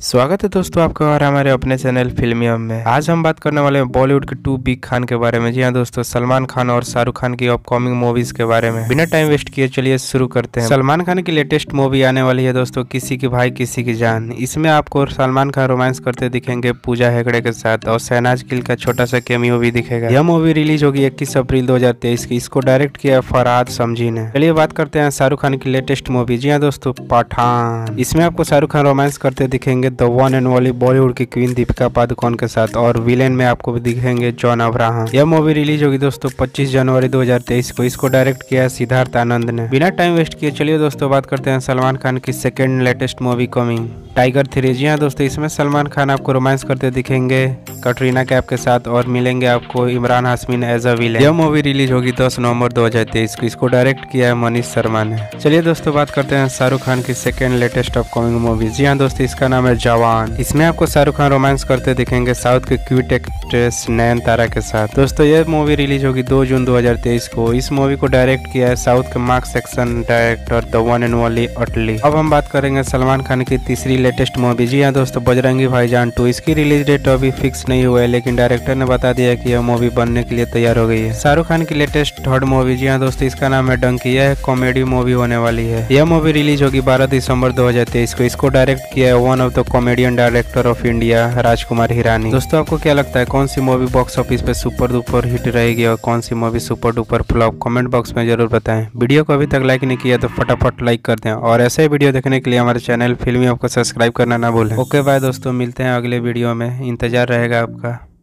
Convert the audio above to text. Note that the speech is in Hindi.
स्वागत है दोस्तों आपका और हमारे अपने चैनल फिल्मियम में। आज हम बात करने वाले हैं बॉलीवुड के टू बिग खान के बारे में। जी हाँ दोस्तों, सलमान खान और शाहरुख खान की अपकमिंग मूवीज के बारे में। बिना टाइम वेस्ट किए चलिए शुरू करते हैं। सलमान खान की लेटेस्ट मूवी आने वाली है दोस्तों, किसी की भाई किसी की जान। इसमें आपको सलमान खान रोमांस करते दिखेंगे पूजा हेगड़े के साथ और शहनाज गिल का छोटा सा कैमियो भी दिखेगा। यह मूवी रिलीज होगी 21 अप्रैल 2023 की। इसको डायरेक्ट किया फरहाद समझी ने। चलिए बात करते हैं शाहरुख खान की लेटेस्ट मूवी। जी हाँ दोस्तों, पठान। इसमें आपको शाहरुख खान रोमांस करते दिखेंगे the one and only Bollywood की क्वीन दीपिका पादुकोण के साथ, और विलेन में आपको भी दिखेंगे जॉन अब्राहम। यह मूवी रिलीज होगी दोस्तों 25 जनवरी 2023 को। इसको डायरेक्ट किया है सिद्धार्थ आनंद ने। बिना टाइम वेस्ट किए चलिए दोस्तों बात करते हैं सलमान खान की second latest movie coming, Tiger 3। जी हाँ दोस्तों, इसमें सलमान खान आपको रोमांस करते दिखेंगे कटरीना कैफ के साथ और मिलेंगे आपको Imran Hashmi as a villain. यह मूवी रिलीज होगी 10 नवंबर 2023 को। इसको डायरेक्ट किया है मनीष शर्मा ने। चलिए दोस्तों बात करते हैं शाहरुख खान की सेकेंड लेटेस्ट अपकमिंग मूवी। जी हाँ दोस्तों, इसका नाम है जवान। इसमें आपको शाहरुख खान रोमांस करते दिखेंगे साउथ के क्यूट एक्ट्रेस नयनतारा के साथ। दोस्तों यह मूवी रिलीज होगी 2 जून 2023 को। इस मूवी को डायरेक्ट किया है साउथ के मार्क सेक्शन director the one and only Atlee. अब हम बात करेंगे सलमान खान की तीसरी लेटेस्ट मूवी। जी हाँ दोस्तों, बजरंगी भाईजान 2। इसकी रिलीज डेट अभी फिक्स नहीं हुआ है, लेकिन डायरेक्टर ने बता दिया कि यह मूवी बनने के लिए तैयार हो गई है। शाहरुख खान की लेटेस्ट थर्ड मूवी। जी हाँ दोस्तों, इसका नाम है डंकी। यह कॉमेडी मूवी होने वाली है। यह मूवी रिलीज होगी 12 दिसंबर 2023 को। इसको डायरेक्ट किया है one of the comedian director of India Rajkumar Hirani. दोस्तों आपको क्या लगता है कौन सी मूवी बॉक्स ऑफिस पे सुपर डुपर हिट रहेगी और कौन सी movie super duper flop? Comment box में जरूर बताएं। वीडियो को अभी तक लाइक नहीं किया तो फटाफट लाइक कर दें और ऐसे ही वीडियो देखने के लिए हमारे चैनल फिल्मी आपको सब्सक्राइब करना ना भूलें। ओके बाय दोस्तों, मिलते हैं अगले वीडियो में। इंतजार रहेगा आपका।